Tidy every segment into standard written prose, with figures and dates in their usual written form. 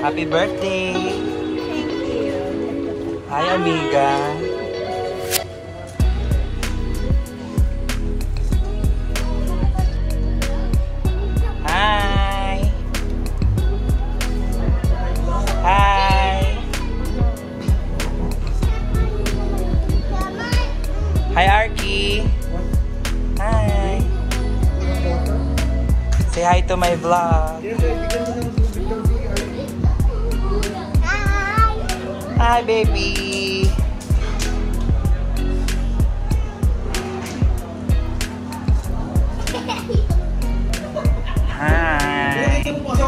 Happy birthday! Thank you. Hi, amiga. Hi! Hi! Hi, Arky! Hi! Say hi to my vlog. Hi, baby! Hi!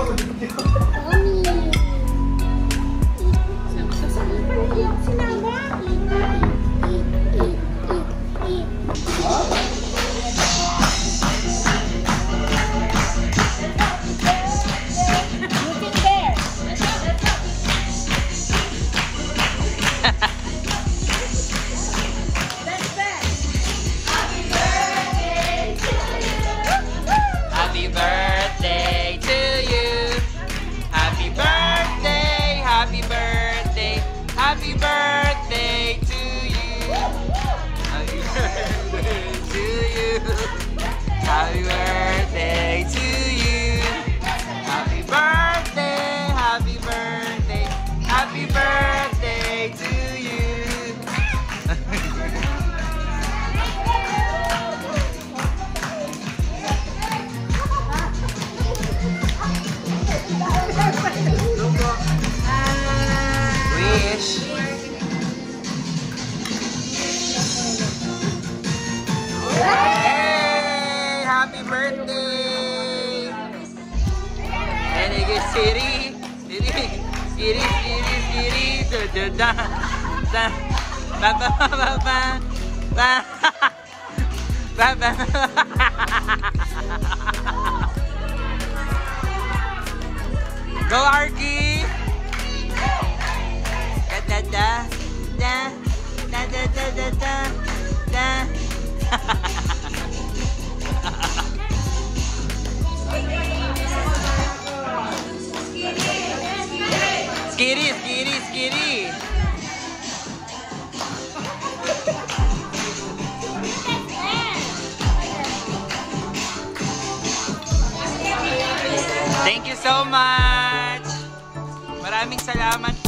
Happy birthday to you. Happy birthday, happy birthday, happy birthday to you. Happy birthday to you. Happy birthday to you. Happy birthday, happy birthday, happy birthday to you. Wish. Hey, happy birthday. And it gets city, da da da, ba ba ba ba ba ba ba. Go, Arky. Da da da da da da da da da. Skitty, skitty, skitty. Thank you so much. Maraming salamat